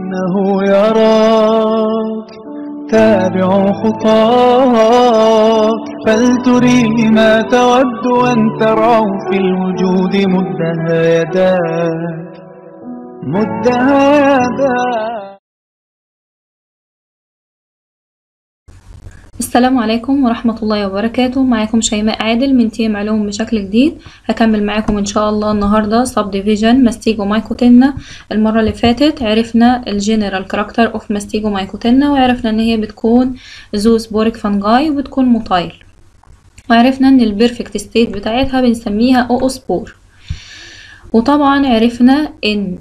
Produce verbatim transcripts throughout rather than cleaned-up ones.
إنه يراك تابع خطاك، فلتريه ما تود أن تراه في الوجود. مدها يداك مدها يداك. السلام عليكم ورحمة الله وبركاته. معاكم شيماء عادل من تيم علوم بشكل جديد. هكمل معاكم ان شاء الله النهاردة subdivision ماستيجومايكوتينا. المرة اللي فاتت عرفنا الجنرال كاركتر اوف ماستيجومايكوتينا، وعرفنا ان هي بتكون زوسبوريك فانجاي وبتكون موتايل، وعرفنا ان البيرفكت ستيت بتاعتها بنسميها اوسبور. وطبعا عرفنا ان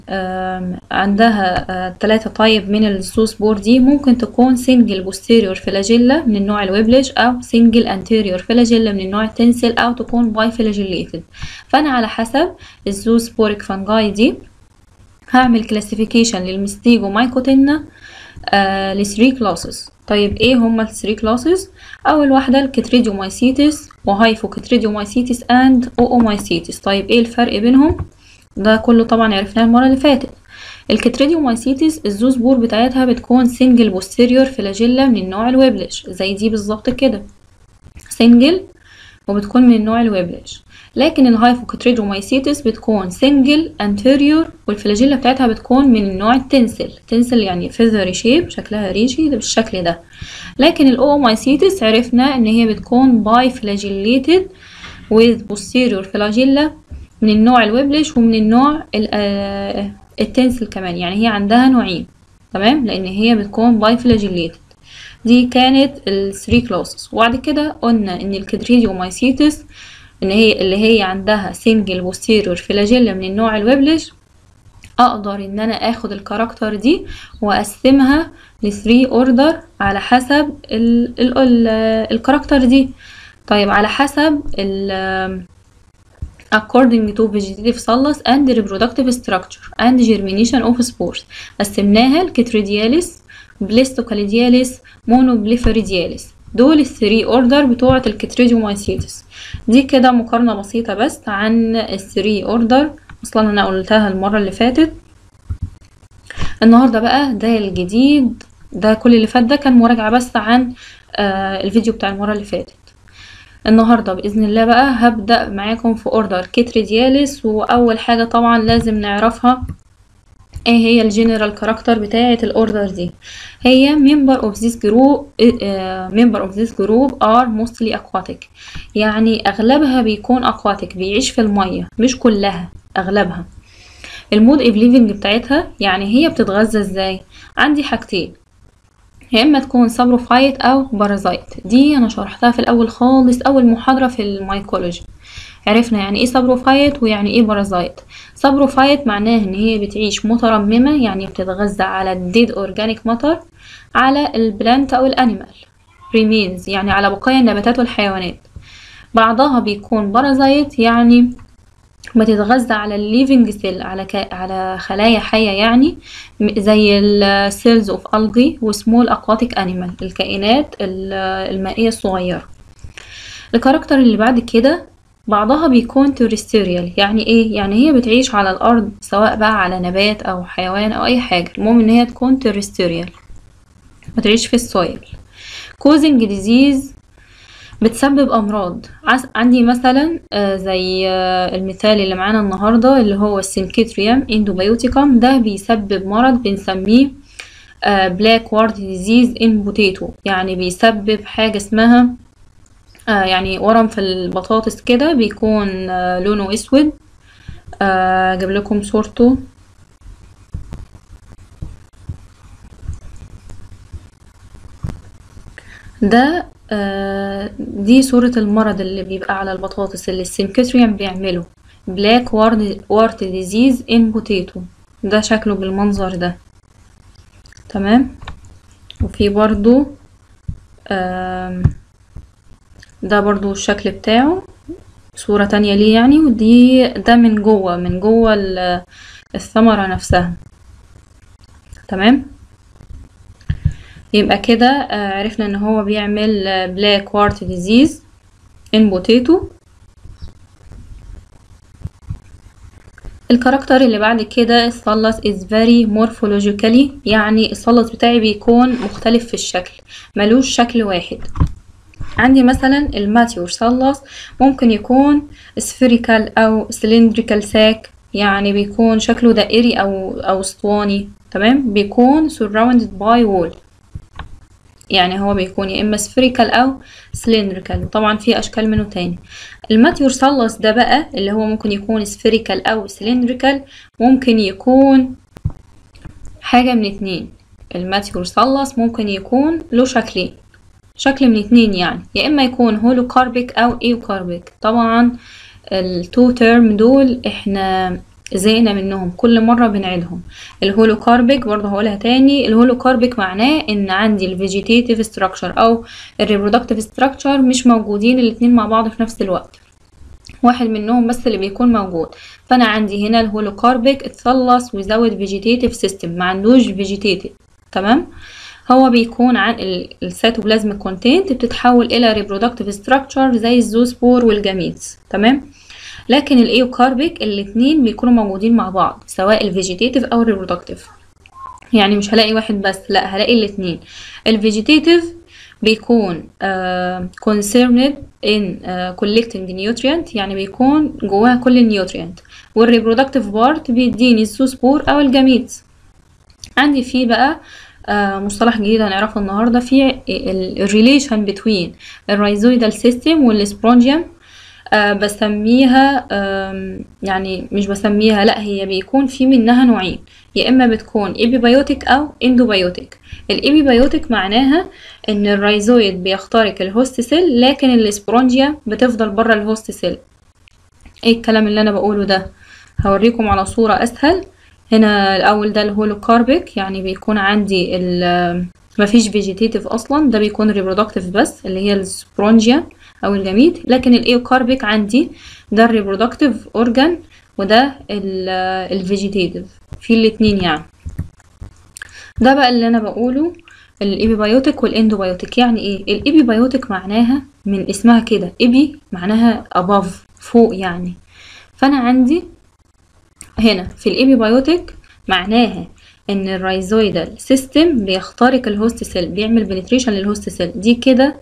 عندها ثلاثة طيب من الزوسبور دي، ممكن تكون سنجل بوستيريور فلاجيلا من النوع الويبلج، او سنجل انتيريور فلاجيلا من النوع التنسل، او تكون باي فلاجيليتد. فانا على حسب الزوسبوريك فانجاي دي هعمل كلاسيفيكيشن للمستيجومايكوتينا آه لثري كلاسز. طيب ايه هما الثري كلاسز؟ اول واحده الكتريديومايسيتس وهايفوكتريديومايسيتس اند اوومايسيتس. طيب ايه الفرق بينهم؟ ده كله طبعا عرفناه المره اللي فاتت. الكتريديومايسيتس الزوسبور بتاعتها بتكون سنجل بوستيريور فلاجيلا من النوع الويبلج، زي دي بالظبط كده، سنجل وبتكون من النوع الويبلج. لكن الهايفوكتريديومايسيتس بتكون سنجل انتيريور والفلاجيلا بتاعتها بتكون من النوع التنسل. تنسل يعني فيذري شيب، شكلها ريشي ده بالشكل ده. لكن الاومايسيتس عرفنا ان هي بتكون باي فلاجيليتد with posterior flagella من النوع الويبلج ومن النوع التنسل كمان، يعني هي عندها نوعين، تمام، لان هي بتكون باي فلاجيليتد. دي كانت الثري كلاسز. وبعد كده قلنا ان الكتريديومايسيتس ان هي اللي هي عندها سنجل بوستيريور فلاجيلا من النوع الويبلج، اقدر ان انا اخد الكاركتر دي واقسمها لثري اوردر على حسب ال ال ال الكاركتر دي. طيب على حسب ال according to vegetative thallus and reproductive structure and germination of spores قسمناها لكتريدياليس، بليستوكاليدياليس، مونوبليفريدياليس. دول الثري اوردر بتوعة الكتريديومايسيتس. دي كده مقارنة بسيطة بس عن الثري اوردر، اصلا انا قلتها المرة اللي فاتت. النهاردة بقى ده الجديد، ده كل اللي فات ده كان مراجعة بس عن آه الفيديو بتاع المرة اللي فاتت. النهاردة بإذن الله بقى هبدأ معاكم في اوردر كتريدياليس. واول حاجة طبعا لازم نعرفها ايه هي الجنرال كاركتر بتاعة الاوردر دي. هي member of this group uh, member of this group are mostly aquatic، يعني اغلبها بيكون aquatic، بيعيش في المية، مش كلها، اغلبها. المود of living بتاعتها يعني هي بتتغذى ازاي؟ عندي حاجتين، يا اما تكون سابروفايت او بارازايت. دي انا شرحتها في الاول خالص، اول محاضرة في الميكولوجي. عرفنا يعني ايه سابروفايت ويعني ايه بارازايت. سابروفايت معناه ان هي بتعيش مترممة، يعني بتتغذى على الديد اورجانيك ماتر، على البلانت او الانيمال ريمينز، يعني على بقايا النباتات والحيوانات. بعضها بيكون بارازايت، يعني بتتغذى على الليفينج سيل، على ك... على خلايا حية، يعني زي السيلز اوف الجي وسمول اكواتيك انيمال، الكائنات المائية الصغيرة. الكاركتر اللي بعد كده بعضها بيكون تورستيريال، يعني ايه؟ يعني هي بتعيش على الارض، سواء بقى على نبات او حيوان او اي حاجة، المهم ان هي تكون تورستيريال، بتعيش في السويل. كوزنج ديزيز، بتسبب امراض. عندي مثلا زي المثال اللي معانا النهارده اللي هو السينكيتريوم اندوبيوتيكم، ده بيسبب مرض بنسميه بلاك وارد ديزيز ان بوتيتو، يعني بيسبب حاجه اسمها آه يعني ورم في البطاطس كده، بيكون آه لونه اسود. آه اجيب لكم صورته. ده آه دي صورة المرض اللي بيبقى على البطاطس اللي السينكيتريوم بيعمله، بلاك وارد ديزيز ان بوتيتو. ده شكله بالمنظر ده، تمام. وفي برضو آه ده برضو الشكل بتاعه، صورة تانية ليه يعني. ودي ده من جوه من جوه الثمرة نفسها، تمام. يبقى كده عرفنا ان هو بيعمل بلاك وارت ديزيز ان بوتيتو. الكاركتر اللي بعد كده الثلث is very morphologically، يعني الثلث بتاعي بيكون مختلف في الشكل، ملوش شكل واحد. عندي مثلا الماتيور ثلث ممكن يكون spherical او cylindrical sac، يعني بيكون شكله دائري او او اسطواني، تمام. بيكون surrounded by wall، يعني هو بيكون يا اما spherical او cylindrical، طبعا في اشكال منه تاني. الماتيور ثلث ده بقى اللي هو ممكن يكون spherical او cylindrical، ممكن يكون حاجة من اتنين. الماتيور ثلث ممكن يكون له شكلين، شكل من اتنين، يعني يا اما يكون هولوكاربيك او ايوكاربيك. طبعا التو تيرم دول احنا زهقنا منهم، كل مرة بنعيدهم. الهولوكاربيك برضه هقولها تاني، الهولوكاربيك معناه ان عندي الفيجيتيتيف ستراكشر او الريبرودكتيف ستراكشر مش موجودين الاتنين مع بعض في نفس الوقت، واحد منهم بس اللي بيكون موجود. فانا عندي هنا الهولوكاربيك الثلث without vegetative system، ما عندوش vegetative، تمام. هو بيكون عن السيتوبلازميك كونتنت بتتحول الى ريبرودكتيف ستراكشر زي الزوسبور والجاميتس، تمام. لكن الايوكاربيك الاتنين بيكونوا موجودين مع بعض، سواء الفيجيتيتيف او الريبرودكتيف، يعني مش هلاقي واحد بس، لا هلاقي الاتنين. الفيجيتيتيف بيكون uh, concerned in uh, collecting nutrient، يعني بيكون جواها كل النيوترينت. والريبرودكتيف بارت بيديني الزوسبور او الجاميتس. عندي فيه بقى آه مصطلح جديد هنعرفه النهارده، في الريليشن بين الرايزويدال سيستم والسبرونجيوم. آه بسميها آه يعني مش بسميها، لا هي بيكون في منها نوعين، يا اما بتكون ايبيبايوتيك او اندوبايوتيك. الايبيبايوتيك معناها ان الرايزويد بيخترق الهوست سيل، لكن السبرونجيا بتفضل بره الهوست سيل. ايه الكلام اللي انا بقوله ده؟ هوريكم على صورة اسهل. هنا الاول ده الهولوكاربيك، يعني بيكون عندي مفيش فيجيتيتيف اصلا، ده بيكون ريبرودكتيف بس اللي هي السبرونجيا او الجميد. لكن الايوكاربيك عندي ده الريبرودكتيف اورجان وده الفيجيتيتيف، في الاتنين يعني. ده بقى اللي انا بقوله الايبيبايوتيك والاندوبايوتيك. يعني ايه الايبيبايوتيك؟ معناها من اسمها كده، ايبي معناها above فوق يعني. فانا عندي هنا في الايبيبايوتيك معناها ان الرايزويدال سيستم بيخترق الهوست سيل، بيعمل بنتريشن للهوست سيل. دي كده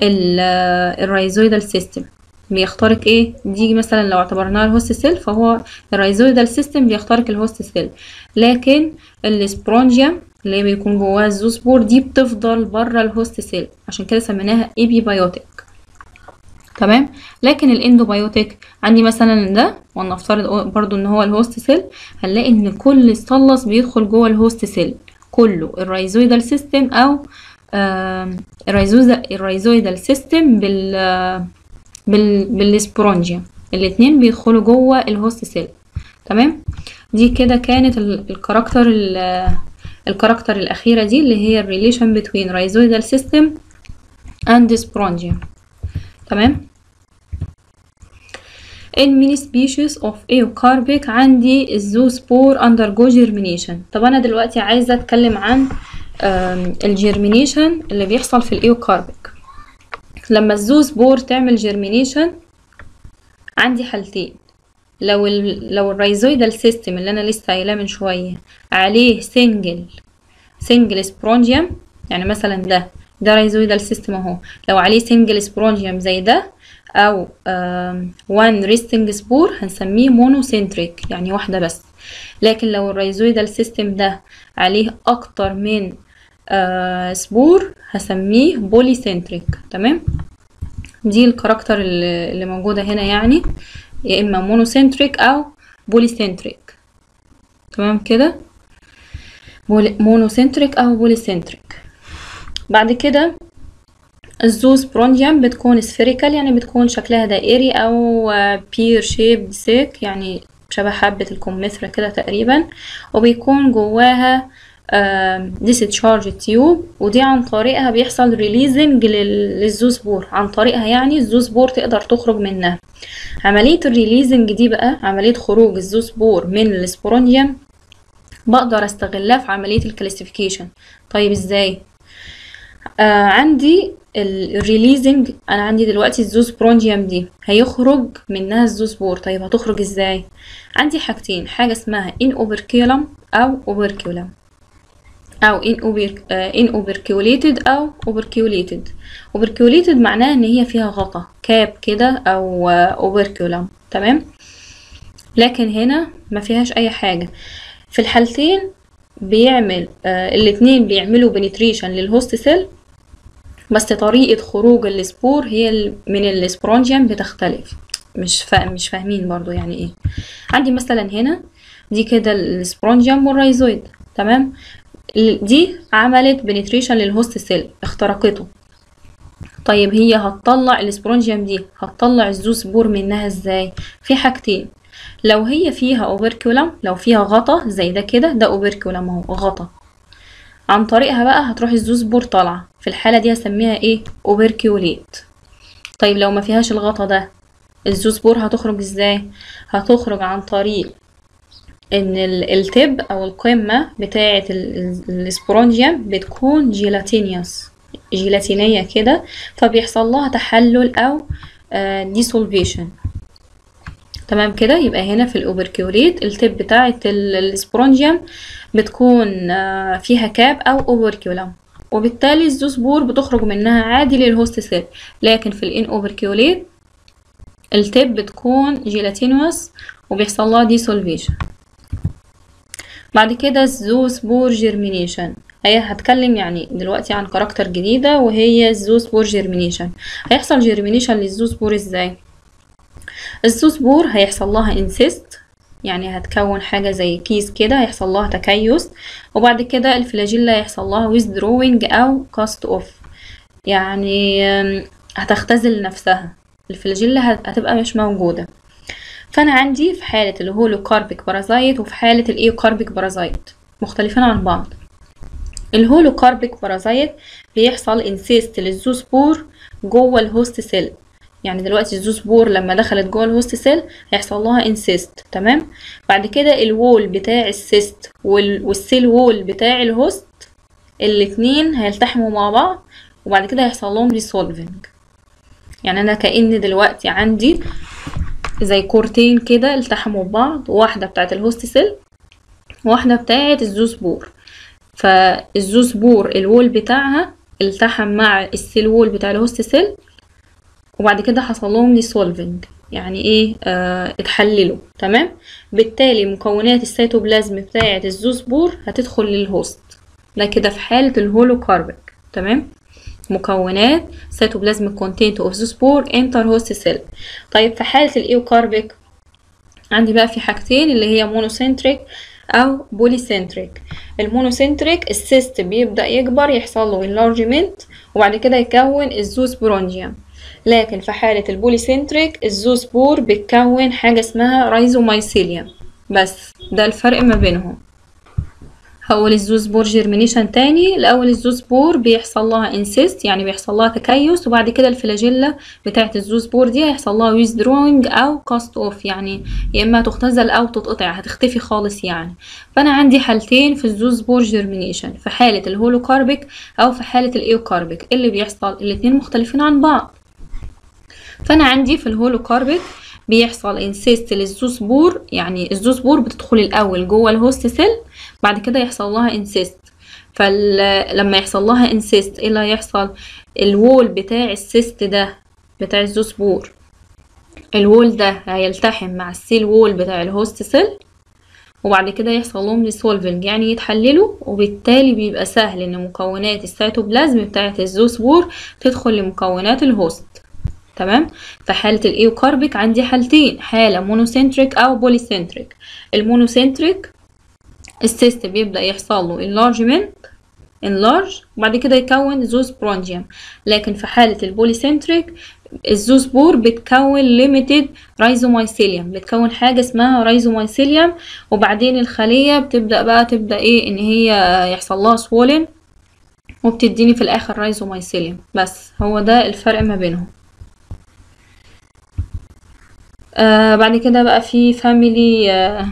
الرايزويدال سيستم بيخترق ايه، دي مثلا لو اعتبرناها الهوست سيل فهو الرايزويدال سيستم بيخترق الهوست سيل. لكن السبرونجيوم اللي بيكون جواها الزوسبور دي بتفضل بره الهوست سيل، عشان كده سميناها ايبيبايوتيك، تمام. لكن الاندوبايوتيك عندي مثلا ده، ونفترض برضو ان هو الهوست سيل، هنلاقي ان كل الثلث بيدخل جوه الهوست سيل كله، الرايزويدال سيستم او الرايزويدال سيستم بال بال بالسبرونجيا، الاتنين بيدخلوا جوه الهوست سيل، تمام. دي كده كانت الكاركتر الكاركتر الاخيره دي اللي هي الريليشن بين رايزويدال سيستم اند سبرونجيا، تمام. in many species of eukarbic عندي الزوسبور undergo germination. طب انا دلوقتي عايزه اتكلم عن الجيرمينيشن اللي بيحصل في الايوكاربيك. لما الزوسبور تعمل جيرمينيشن عندي حالتين، لو ال لو الرايزويدال سيستم اللي انا لسه قايلاه من شويه عليه سنجل سنجل سبرونجيوم، يعني مثلا ده ده رايزويدال سيستم اهو، لو عليه سنجل سبرونجيوم زي ده او وان ريستنج سبور هنسميه مونوسنتريك، يعني واحده بس. لكن لو الرايزويدال سيستم ده عليه اكتر من آه سبور هسميه بوليسنتريك، تمام. دي الكاركتر اللي موجوده هنا، يعني يا اما مونوسنتريك او بوليسنتريك، تمام كده، مونوسنتريك او بوليسنتريك. بعد كده الزوسبرونجيوم بتكون سفيريكال، يعني بتكون شكلها دائري او بير شيب سيك، يعني شبه حبة الكمثرى كده تقريبا، وبيكون جواها ديسشارج تيوب، ودي عن طريقها بيحصل ريليزنج للزوسبور، عن طريقها يعني الزوسبور تقدر تخرج منها. عملية الريليزنج دي بقى، عملية خروج الزوسبور من السبرونجيوم، بقدر استغلها في عملية الكلاسيفيكيشن. طيب ازاي؟ آه عندي الريليزنج، انا عندي دلوقتي الزوسبرونجيوم دي هيخرج منها الزوسبور. طيب هتخرج ازاي؟ عندي حاجتين، حاجه اسمها ان اوبركيولم او اوبركيولم، او ان اوبر ان اوبركيوليتد او اوبركيوليتد. اوبركيوليتد معناها ان هي فيها غطا كاب كده، او اوبركيولم. تمام. لكن هنا ما فيهاش اي حاجه. في الحالتين بيعمل آه الاتنين بيعملوا بنتريشن للهوست سيل، بس طريقه خروج السبور هي من السبرونجيوم بتختلف. مش فا... مش فاهمين برضو يعني ايه. عندي مثلا هنا دي كده السبرونجيوم والرايزويد. تمام. دي عملت بنتريشن للهوست سيل، اخترقته. طيب هي هتطلع السبرونجيوم دي هتطلع الزوسبور منها ازاي؟ في حاجتين، لو هي فيها اوبركيولم، لو فيها غطا زي ده كده، ده اوبركيولم اهو غطا، عن طريقها بقى هتروح الزوسبور طالعه. في الحاله دي هسميها ايه؟ اوبركيوليت. طيب لو ما فيهاش الغطا ده، الزوسبور هتخرج ازاي؟ هتخرج عن طريق ان التب او القمة بتاعة السبرونجيوم بتكون جيلاتينيوس، جيلاتينية كده، فبيحصل لها تحلل او ديسولفيشن. تمام كده. يبقى هنا في الاوبركيوليت التب بتاعة السبرونجيوم بتكون فيها كاب او اوبركيولم، وبالتالي الزوسبور بتخرج منها عادي للهوست سيل. لكن في الان اوبركيوليت التب بتكون جيلاتينوس وبيحصل لها ديسولفيشن. بعد كده الزوسبور جيرمينيشن، هي هتكلم يعني دلوقتي عن كاركتر جديدة وهي الزوسبور جيرمينيشن. هيحصل جيرمينيشن للزوسبور ازاي؟ الزوسبور هيحصل لها انسيست، يعني هتكون حاجة زي كيس كده، هيحصل لها تكيس، وبعد كده الفلاجيلا هيحصل لها withdrawing او cast off، يعني هتختزل نفسها، الفلاجيلا هتبقى مش موجودة. فانا عندي في حالة الهولوكاربيك بارازايت وفي حالة الايوكاربيك بارازايت مختلفين عن بعض. الهولوكاربيك بارازايت بيحصل انسيست للزوسبور جوه الهوست سيل، يعني دلوقتي الزوسبور لما دخلت جوه الهوست سيل هيحصل لها انسيست. تمام. بعد كده الوول بتاع السيست والسيل وول بتاع الهوست الاتنين هيلتحموا مع بعض، وبعد كده هيحصل لهم ريسولفنج. يعني انا كأن دلوقتي عندي زي كورتين كده التحموا ببعض، واحدة بتاعت الهوست سيل واحدة بتاعت الزوسبور. فالزوسبور الوول بتاعها التحم مع السيل وول بتاع الهوست سيل، وبعد كده حصل لهم ديسولفنج، يعني ايه؟ آه اتحللوا. تمام. بالتالي مكونات السيتوبلازم بتاعت الزوسبور هتدخل للهوست، ده كده في حالة الهولوكاربيك. تمام. مكونات cytoplasmic content of the spore enter host cell. طيب في حالة الايوكاربيك عندي بقى في حاجتين اللي هي مونوسنتريك او بوليسنتريك. المونوسنتريك السيست بيبدأ يكبر، يحصل له enlargement، وبعد كده يكون الزوسبورونجيوم. لكن في حالة البوليسنتريك الزوسبور بتكون حاجة اسمها رايزومايسيليوم. بس ده الفرق ما بينهم. هقول الزوسبور جيرمينيشن تاني. الاول الزوسبور بيحصل لها انسيست، يعني بيحصل لها تكيس، وبعد كده الفلاجيلا بتاعه الزوسبور دي هيحصل لها ويزدروينج او كاست اوف، يعني يا اما تختزل او تتقطع، هتختفي خالص يعني. فانا عندي حالتين في الزوسبور جيرمينيشن، في حاله الهولوكاربيك او في حاله الايوكاربيك. اللي بيحصل الاتنين مختلفين عن بعض. فانا عندي في الهولوكاربيك بيحصل انسيست للزوسبور، يعني الزوسبور بتدخل الاول جوه الهوست سيل، بعد كده يحصل لها انسيست. فلما يحصل لها انسيست ايه اللي هيحصل؟ الوول بتاع السيست ده بتاع الزوسبور، الوول ده هيلتحم مع السيل وول بتاع الهوست سيل، وبعد كده يحصل لهم ريسولفنج، يعني يتحللوا، وبالتالي بيبقى سهل ان مكونات السيتوبلازم بتاعه الزوسبور تدخل لمكونات الهوست. تمام. في حالة الايوكاربيك عندي حالتين، حالة مونوسنتريك او بوليسنتريك. المونوسنتريك السيست بيبدأ يحصل له enlargement enlarge وبعد كده يكون زوسبرونجيوم. لكن في حالة البوليسنتريك الزوسبور بتكون limited rhizomycelium، بتكون حاجة اسمها rhizomycelium، وبعدين الخلية بتبدأ بقى تبدأ ايه ان هي يحصل لها swollen وبتديني في الاخر rhizomycelium. بس هو ده الفرق ما بينهم. آه بعد كده بقى في فاميلي آه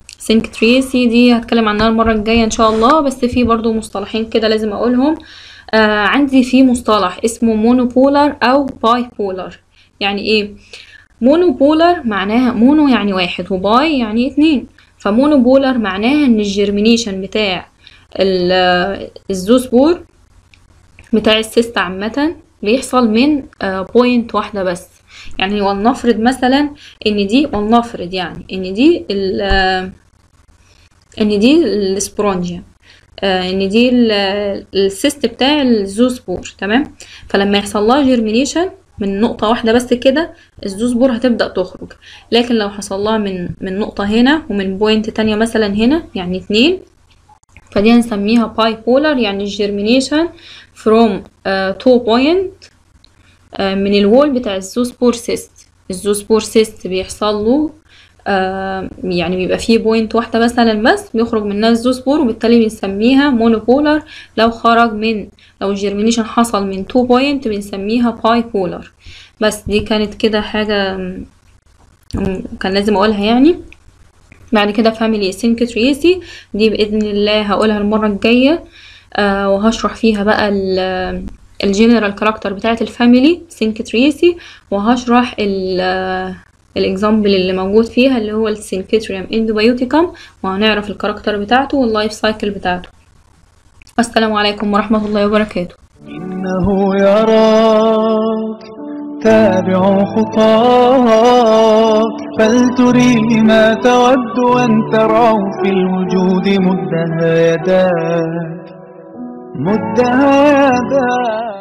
سينكتريسي، دي هتكلم عنها المرة الجاية ان شاء الله، بس في برضو مصطلحين كده لازم اقولهم. آه عندي في مصطلح اسمه مونوبولار أو باي بولار. يعني إيه؟ مونوبولار معناها مونو يعني واحد وباي يعني اتنين، فمونوبولار معناها إن الجيرمينيشن بتاع الزوسبور بتاع السيست عامة بيحصل من بوينت واحدة بس. يعني ولنفرض مثلا ان دي ولنفرض يعني ان دي ال ان دي السبرونجيا، ان دي السيست بتاع الزوسبور، تمام. فلما يحصل لها جيرمينيشن من نقطة واحدة بس كده الزوسبور هتبدأ تخرج. لكن لو حصل لها من من نقطة هنا ومن بوينت تانية مثلا هنا يعني اتنين، فدي هنسميها باي بولار. يعني الجيرمينيشن from uh, two point uh, من الوول بتاع الزوسبور سيست. الزوسبور سيست بيحصل له uh, يعني بيبقى فيه بوينت واحدة مثلا بس بيخرج منها الزوسبور، وبالتالي بنسميها مونوبولار. لو خرج من لو الجيرمينيشن حصل من two point بنسميها باي بولار. بس دي كانت كده حاجة كان لازم اقولها يعني. بعد كده فاميلي سينكتريسي دي بإذن الله هقولها المرة الجاية، آه وهشرح فيها بقى الجنرال كاركتر بتاعة الفاميلي سينكتريسي، وهشرح الاكزامبل اللي موجود فيها اللي هو السينكتريم اندوبيوتيكم، وهنعرف الكاركتر بتاعته واللايف سايكل بتاعته. السلام عليكم ورحمة الله وبركاته. إنه يراك تابع خطاك، فلتري ما تود أن تراه في الوجود، مدها يداك مدها يداك.